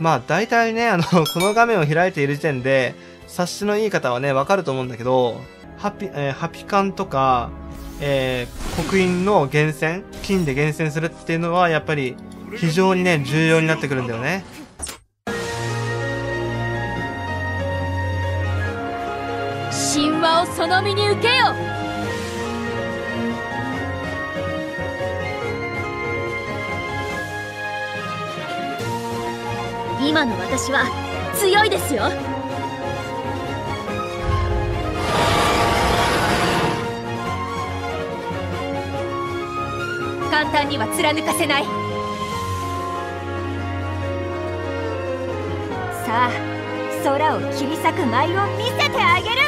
まあ大体ね、この画面を開いている時点で、察しのいい方はね、わかると思うんだけど、ハピカンとか、刻印の厳選、金で厳選するっていうのは、やっぱり、非常にね、重要になってくるんだよね。 神話をその身に受けよ。今の私は強いですよ。簡単には貫かせない。さあ、空を切り裂く舞を見せてあげる。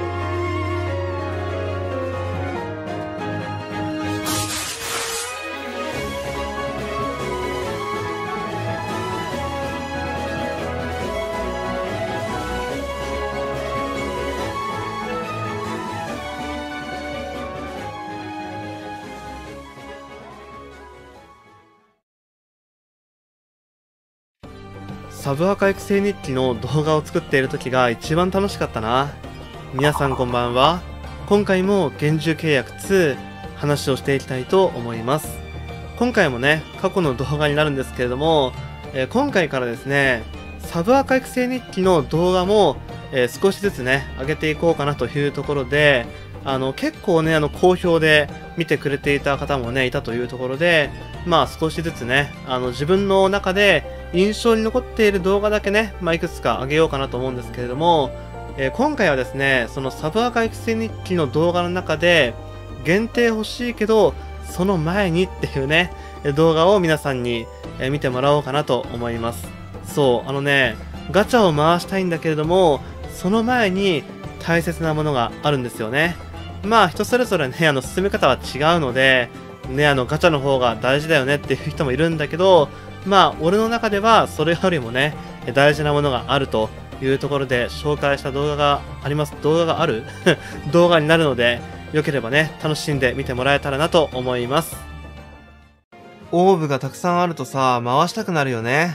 サブアカ育成日記の動画を作っている時が一番楽しかったな。皆さんこんばんは。今回も幻獣契約2話をしていきたいと思います。今回もね、過去の動画になるんですけれども、今回からですね、サブアカ育成日記の動画も、少しずつね、上げていこうかなというところで、結構ね、好評で見てくれていた方もね、いたというところで、まあ少しずつね、自分の中で印象に残っている動画だけね、いくつか上げようかなと思うんですけれども、今回はですね、そのサブアカ育成日記の動画の中で、限定欲しいけど、その前にっていうね、動画を皆さんに見てもらおうかなと思います。そう、ガチャを回したいんだけれども、その前に大切なものがあるんですよね。まあ人それぞれね、進め方は違うので、ね、ガチャの方が大事だよねっていう人もいるんだけど、まあ俺の中ではそれよりもね、大事なものがあるというところで紹介した動画があります。動画がある動画になるので、よければね、楽しんで見てもらえたらなと思います。オーブがたくさんあるとさ、回したくなるよね。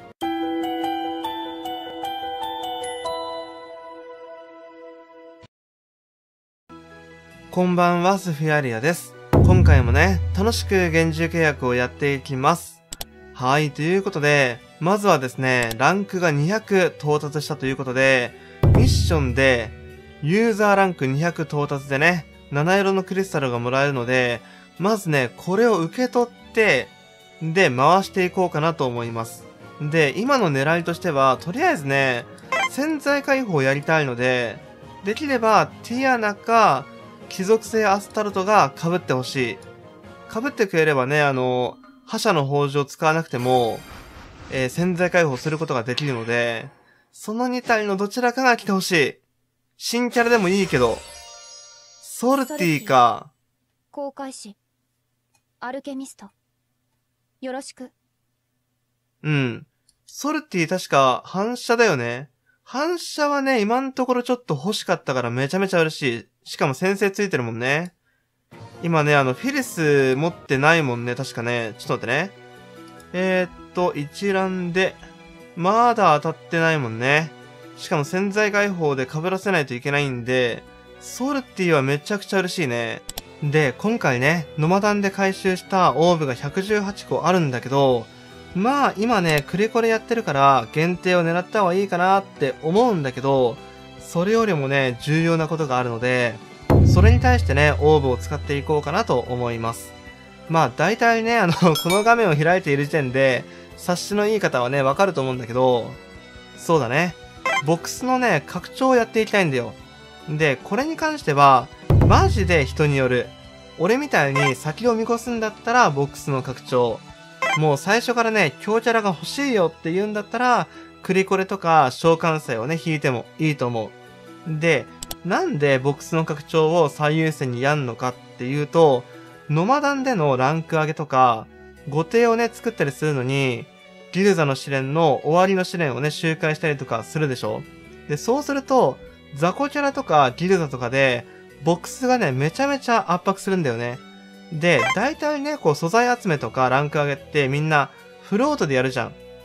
こんばんは、スフィアリアです。今回もね、楽しく幻獣契約をやっていきます。はい、ということで、まずはですね、ランクが200到達したということで、ミッションで、ユーザーランク200到達でね、7色のクリスタルがもらえるので、まずね、これを受け取って、で、回していこうかなと思います。で、今の狙いとしては、とりあえずね、潜在解放をやりたいので、できれば、ティアナか、貴族性アスタルトが被ってほしい。被ってくれればね、覇者の豊穣を使わなくても、潜在解放することができるので、その2体のどちらかが来てほしい。新キャラでもいいけど、ソルティか。 航海士、アルケミスト、よろしく。 うん。ソルティ確か反射だよね。反射はね、今のところちょっと欲しかったからめちゃめちゃ嬉しい。しかも先生ついてるもんね。今ね、フィリス持ってないもんね、確かね。ちょっと待ってね。一覧で、まだ当たってないもんね。しかも潜在解放で被らせないといけないんで、ソルティはめちゃくちゃ嬉しいね。で、今回ね、ノマダンで回収したオーブが118個あるんだけど、まあ今ね、クリコレやってるから限定を狙った方がいいかなって思うんだけど、それよりもね、重要なことがあるので、それに対してね、オーブを使っていこうかなと思います。まあ大体ね、この画面を開いている時点で、察しのいい方はね、わかると思うんだけど、そうだね。ボックスのね、拡張をやっていきたいんだよ。で、これに関しては、マジで人による。俺みたいに先を見越すんだったら、ボックスの拡張。もう最初からね、強キャラが欲しいよって言うんだったら、クリコレとか召喚祭をね、引いてもいいと思う。で、なんでボックスの拡張を最優先にやんのかっていうと、ノマダンでのランク上げとか、後手をね、作ったりするのに、ギルザの試練の終わりの試練をね、周回したりとかするでしょ。で、そうすると、雑魚キャラとかギルザとかで、ボックスがね、めちゃめちゃ圧迫するんだよね。で、大体ね、こう素材集めとかランク上げってみんなフロートでやるじゃん。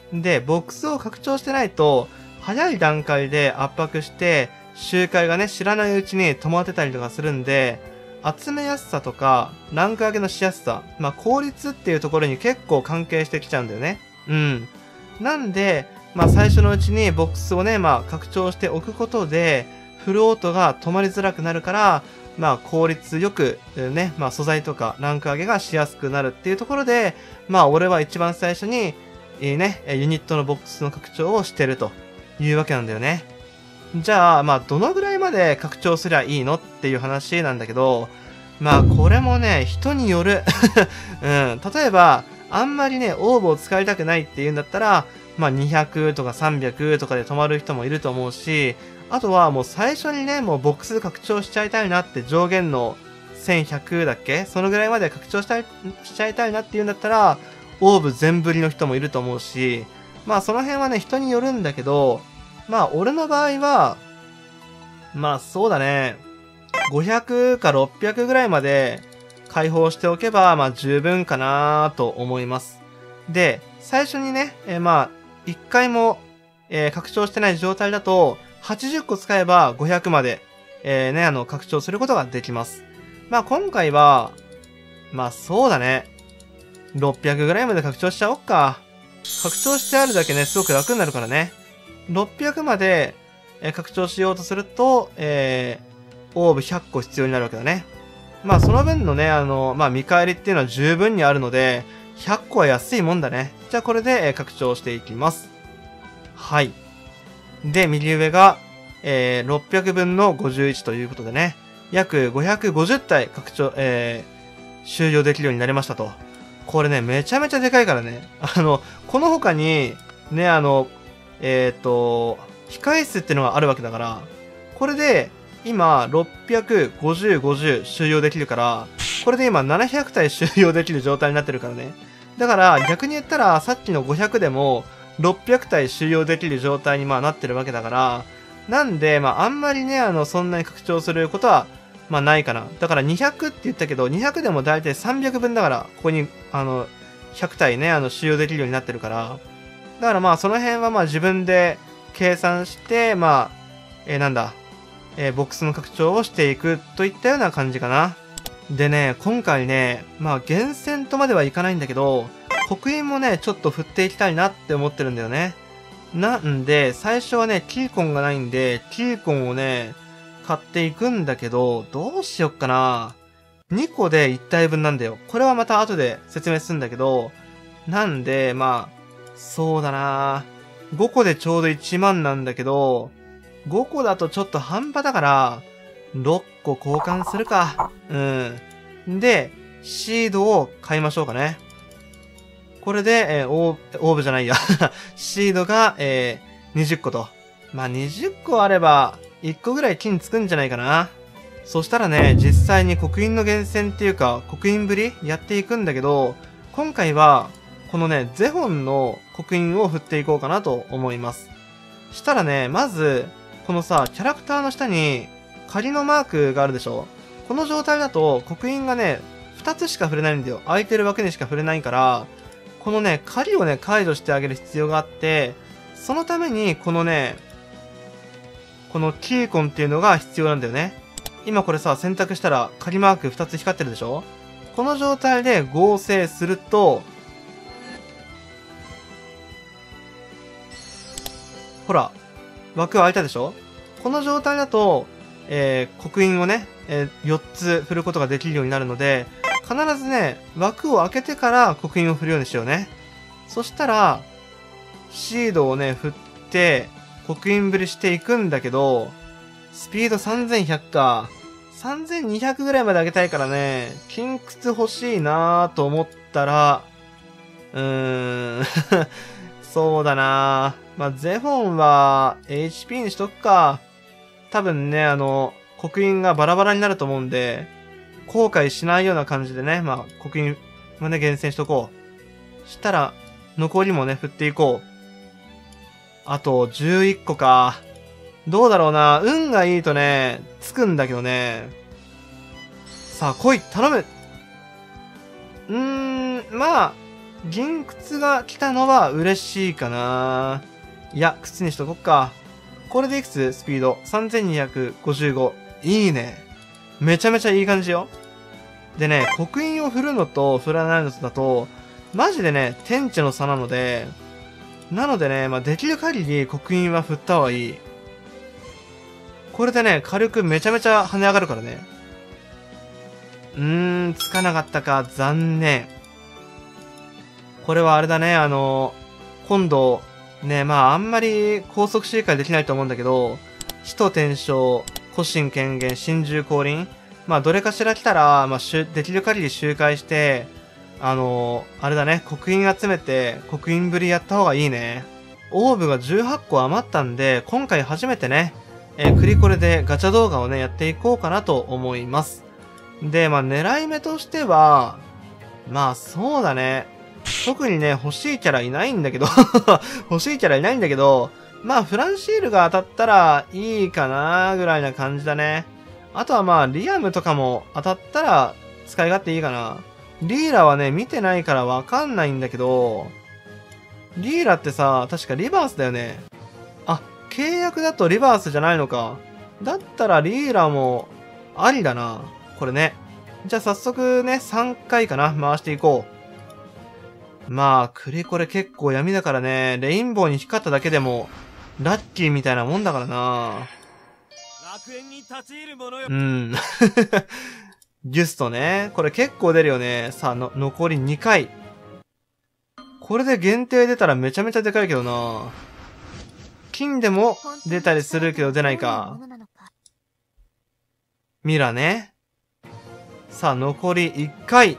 で、ボックスを拡張してないと、早い段階で圧迫して、周回がね、知らないうちに止まってたりとかするんで、集めやすさとか、ランク上げのしやすさ、まあ、効率っていうところに結構関係してきちゃうんだよね。うん。なんで、まあ、最初のうちにボックスをね、まあ、拡張しておくことで、フルオートが止まりづらくなるから、まあ、効率よく、ね、まあ、素材とかランク上げがしやすくなるっていうところで、まあ、俺は一番最初に、ね、ユニットのボックスの拡張をしてるというわけなんだよね。じゃあ、まあ、どのぐらいまで拡張すりゃいいのっていう話なんだけど、まあ、これもね、人による。うん。例えば、あんまりね、オーブを使いたくないっていうんだったら、まあ、200とか300とかで止まる人もいると思うし、あとはもう最初にね、もうボックス拡張しちゃいたいなって上限の1100だっけそのぐらいまで拡張しちゃいたいなっていうんだったら、オーブ全振りの人もいると思うし、まあその辺はね、人によるんだけど、まあ俺の場合は、まあそうだね、500か600ぐらいまで開放しておけば、まあ十分かなと思います。で、最初にね、まあ、1回も、拡張してない状態だと、80個使えば500まで、ね、拡張することができます。まあ今回は、まあそうだね。600ぐらいまで拡張しちゃおっか。拡張してあるだけね、すごく楽になるからね。600まで、拡張しようとすると、オーブ100個必要になるわけだね。まあその分のね、まあ見返りっていうのは十分にあるので、100個は安いもんだね。じゃあこれで、拡張していきます。はい。で、右上が、600分の51ということでね、約550体拡張、終了できるようになりましたと。これね、めちゃめちゃでかいからね。この他に、ね、控室っていうのがあるわけだから、これで、今、650、50終了できるから、これで今700体終了できる状態になってるからね。だから逆に言ったらさっきの500でも600体終了できる状態にまあなってるわけだから、なんでまああんまりねそんなに拡張することはまあないかな。だから200って言ったけど200でもだいたい300分だから、ここに100体ね終了できるようになってるから、だからまあその辺はまあ自分で計算してまあなんだボックスの拡張をしていくといったような感じかな。でね、今回ね、まあ厳選とまではいかないんだけど、刻印もね、ちょっと振っていきたいなって思ってるんだよね。なんで、最初はね、キーコンがないんで、キーコンをね、買っていくんだけど、どうしよっかな。2個で1体分なんだよ。これはまた後で説明するんだけど、なんで、まあ、そうだな。5個でちょうど1万なんだけど、5個だとちょっと半端だから、6個交換するか。うん。で、シードを買いましょうかね。これで、オーブじゃないや。シードが、20個と。まあ、20個あれば、1個ぐらい金つくんじゃないかな。そしたらね、実際に刻印の厳選っていうか、刻印ぶりやっていくんだけど、今回は、このね、ゼホンの刻印を振っていこうかなと思います。したらね、まず、このさ、キャラクターの下に、仮のマークがあるでしょ。この状態だと刻印がね、2つしか触れないんだよ。空いてる枠にしか触れないから、このね、仮をね、解除してあげる必要があって、そのために、このね、このキーコンっていうのが必要なんだよね。今これさ、選択したら仮マーク2つ光ってるでしょ。この状態で合成すると、ほら、枠空いたでしょ。この状態だと、刻印をね、4つ振ることができるようになるので、必ずね、枠を開けてから刻印を振るようにしようね。そしたら、シードをね、振って、刻印振りしていくんだけど、スピード3100か。3200ぐらいまで上げたいからね、金靴欲しいなーと思ったら、そうだなー。まあ、ゼフォンは HP にしとくか。多分ね、刻印がバラバラになると思うんで、後悔しないような感じでね、まあ、刻印はね、厳選しとこう。したら、残りもね、振っていこう。あと、11個か。どうだろうな。運がいいとね、つくんだけどね。さあ、来い、頼む。まあ、 銀靴が来たのは嬉しいかな。いや、靴にしとこっか。これでいくつスピード ?3255。いいね。めちゃめちゃいい感じよ。でね、刻印を振るのと振らないのだと、マジでね、天地の差なので、まあ、できる限り刻印は振った方がいい。これでね、火力めちゃめちゃ跳ね上がるからね。つかなかったか。残念。これはあれだね、今度、ね、まあ、あんまり高速周回できないと思うんだけど、使徒転生、古神権限、神獣降臨。まあ、どれかしら来たら、まあ、できる限り周回して、あれだね、刻印集めて、刻印ぶりやった方がいいね。オーブが18個余ったんで、今回初めてね、クリコレでガチャ動画をね、やっていこうかなと思います。で、まあ、狙い目としては、まあ、そうだね。特にね、欲しいキャラいないんだけど、欲しいキャラいないんだけど、まあ、フランシールが当たったらいいかな、ぐらいな感じだね。あとはまあ、リアムとかも当たったら使い勝手いいかな。リーラはね、見てないからわかんないんだけど、リーラってさ、確かリバースだよね。あ、契約だとリバースじゃないのか。だったらリーラもありだな。これね。じゃあ早速ね、3回かな、回していこう。まあ、クリコレ結構闇だからね、レインボーに光っただけでも、ラッキーみたいなもんだからな。 楽園に立ち入るものよ。 ギュストね。これ結構出るよね。さあ、残り2回。これで限定出たらめちゃめちゃでかいけどな。金でも出たりするけど出ないか。ミラね。さあ、残り1回。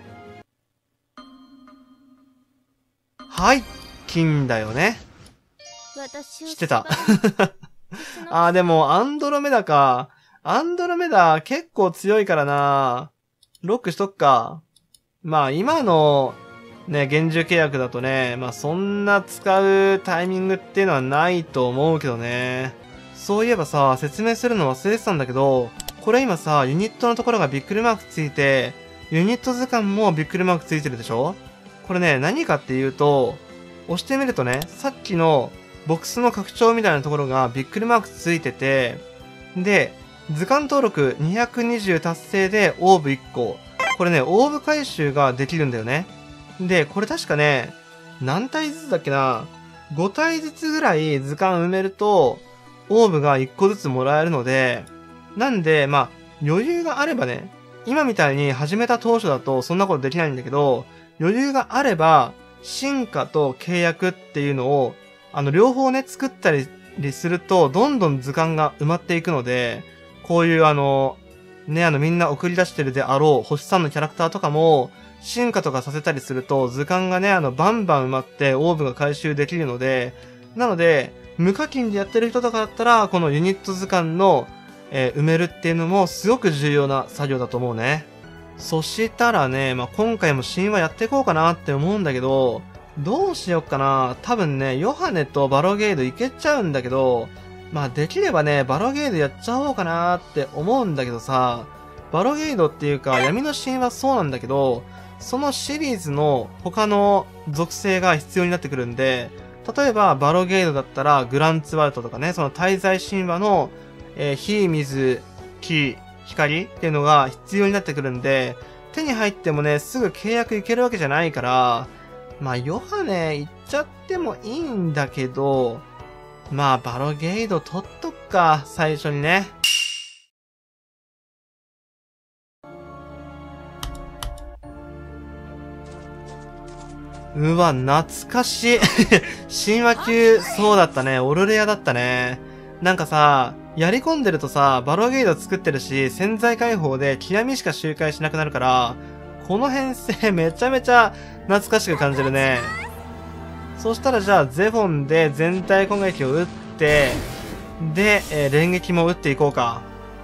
はい。金だよね。知ってた。でも、アンドロメダか。アンドロメダ結構強いからな。ロックしとくか。まあ、今の、ね、厳重契約だとね、まあ、そんな使うタイミングっていうのはないと思うけどね。そういえばさ、説明するの忘れてたんだけど、これ今さ、ユニットのところがびっくりマークついて、ユニット図鑑もびっくりマークついてるでしょ？これね、何かっていうと、押してみるとね、さっきのボックスの拡張みたいなところがびっくりマークついてて、で、図鑑登録220達成でオーブ1個。これね、オーブ回収ができるんだよね。で、これ確かね、何体ずつだっけな ?5 体ずつぐらい図鑑埋めると、オーブが1個ずつもらえるので、なんで、まあ、余裕があればね、今みたいに始めた当初だとそんなことできないんだけど、余裕があれば、進化と契約っていうのを、両方ね、作ったりすると、どんどん図鑑が埋まっていくので、こういうみんな送り出してるであろう、星3のキャラクターとかも、進化とかさせたりすると、図鑑がね、バンバン埋まって、オーブが回収できるので、なので、無課金でやってる人とかだったら、このユニット図鑑の、埋めるっていうのも、すごく重要な作業だと思うね。そしたらね、まあ、今回も神話やっていこうかなって思うんだけど、どうしよっかな。多分ね、ヨハネとバロゲードいけちゃうんだけど、まあ、できればね、バロゲードやっちゃおうかなって思うんだけどさ、バロゲードっていうか、闇の神話そうなんだけど、そのシリーズの他の属性が必要になってくるんで、例えば、バロゲードだったら、グランツワルトとかね、その滞在神話の、火、水、木、光っていうのが必要になってくるんで、手に入ってもね、すぐ契約いけるわけじゃないから、まあ、ヨハネ行っちゃってもいいんだけど、まあ、バロゲード取っとくか、最初にね。うわ、懐かしい。神話級、そうだったね。オルレアだったね。なんかさ、やり込んでるとさ、バロゲード作ってるし、潜在解放で極みしか周回しなくなるから、この編成めちゃめちゃ懐かしく感じるね。そしたらじゃあ、ゼフォンで全体攻撃を打って、で、連撃も打っていこうか。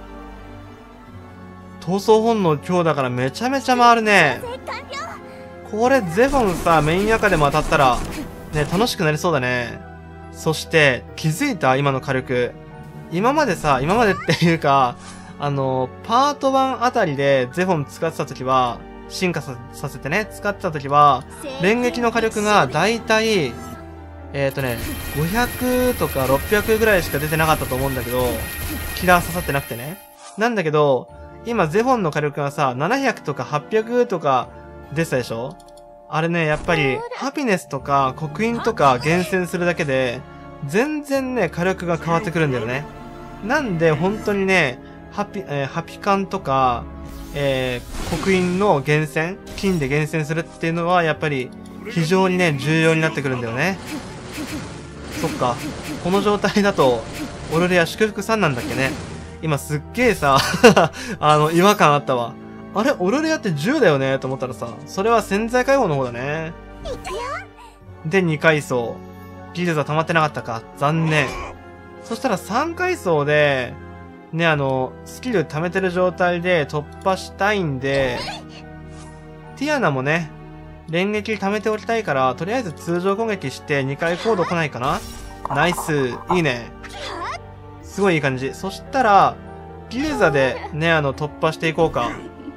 闘争本能強だからめちゃめちゃ回るね。これゼフォンさ、メイン赤でも当たったら、ね、楽しくなりそうだね。そして、気づいた今の火力。今までっていうか、パート1あたりでゼフォン使ってた時は、 進化させてね、使ってた時は、連撃の火力がだいたい、500とか600ぐらいしか出てなかったと思うんだけど、キラー刺さってなくてね。なんだけど、今ゼフォンの火力がさ、700とか800とか出てたでしょ？あれね、やっぱり、ハピネスとか刻印とか厳選するだけで、全然ね、火力が変わってくるんだよね。なんで、本当にね、ハピカンとか、刻印の厳選、金で厳選するっていうのは、やっぱり、非常にね、重要になってくるんだよね。そっか。この状態だと、オルレア祝福3なんだっけね。今すっげえさ、違和感あったわ。あれオルレアって10だよねと思ったらさ、それは潜在解放の方だね。で、2階層。技術は溜まってなかったか。残念。そしたら3階層で、ね、スキル溜めてる状態で突破したいんで、ティアナもね、連撃溜めておきたいから、とりあえず通常攻撃して2回コード来ないかな？ナイス。いいね。すごいいい感じ。そしたら、ギルザでね、突破していこうか。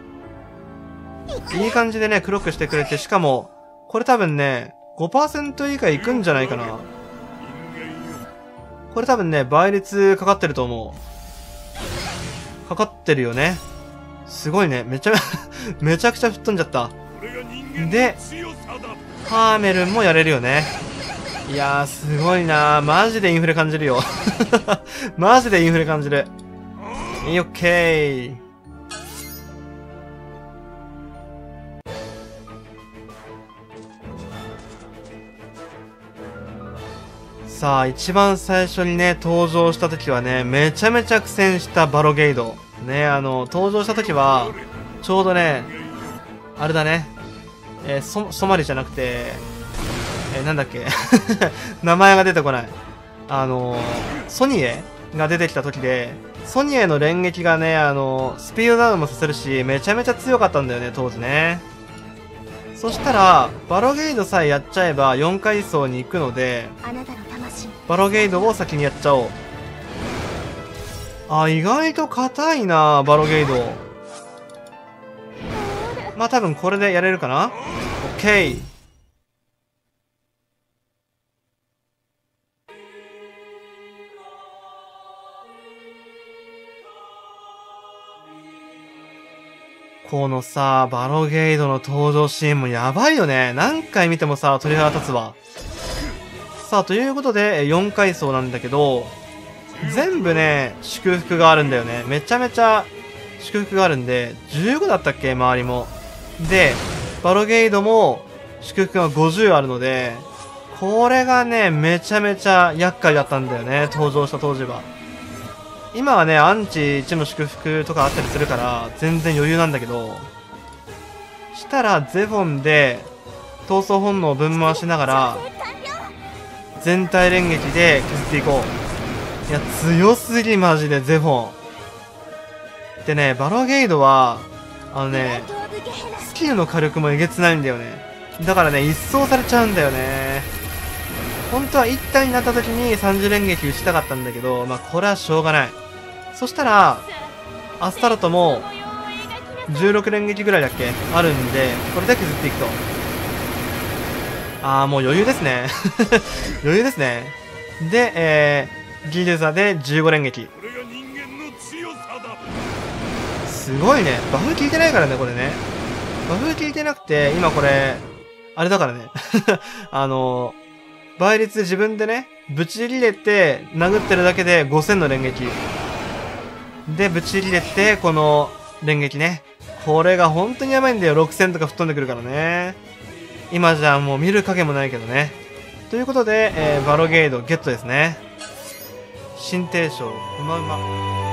いい感じでね、黒くしてくれて、しかも、これ多分ね、5% 以下いくんじゃないかな。これ多分ね、倍率かかってると思う。かかってるよね。すごいね。めちゃくちゃ吹っ飛んじゃった。で、ハーメルンもやれるよね。いやー、すごいなー。マジでインフレ感じるよ。マジでインフレ感じる。オッケー。さあ、一番最初にね、登場した時はね、めちゃめちゃ苦戦したバロゲイド。ね、登場した時は、ちょうどね、あれだね、ソマリじゃなくて、なんだっけ名前が出てこない。ソニエが出てきた時で、ソニエの連撃がね、スピードダウンもさせるし、めちゃめちゃ強かったんだよね、当時ね。そしたら、バロゲイドさえやっちゃえば4階層に行くので、バロゲイドを先にやっちゃおう。あ、意外と硬いな、バロゲイド。まあ多分これでやれるかな？オッケー。このさ、バロゲイドの登場シーンもやばいよね。何回見てもさ、鳥肌立つわ。さあ、ということで、4階層なんだけど、全部ね、祝福があるんだよね。めちゃめちゃ祝福があるんで、15だったっけ周りも。で、バロゲイドも祝福が50あるので、これがね、めちゃめちゃ厄介だったんだよね。登場した当時は。今はね、アンチ1の祝福とかあったりするから、全然余裕なんだけど、したらゼフォンで、闘争本能をぶん回しながら、全体連撃で削っていこう。いや、強すぎ、マジで、ゼフォン。でね、バロゲイドは、スキルの火力もえげつないんだよね。だからね、一掃されちゃうんだよね。本当は1体になった時に30連撃打ちたかったんだけど、まあ、これはしょうがない。そしたら、アスタロトも、16連撃ぐらいだっけあるんで、これで削っていくと。あー、もう余裕ですね。余裕ですね。で、ギルザで15連撃。すごいね。バフ効いてないからね、これね。バフ効いてなくて、今これ、あれだからね。倍率自分でね、ぶち入れて、殴ってるだけで5000の連撃。で、ぶち入れて、この連撃ね。これが本当にやばいんだよ。6000とか吹っ飛んでくるからね。今じゃもう見る影もないけどね。ということで、バロゲイドゲットですね。新帝将、うまうま。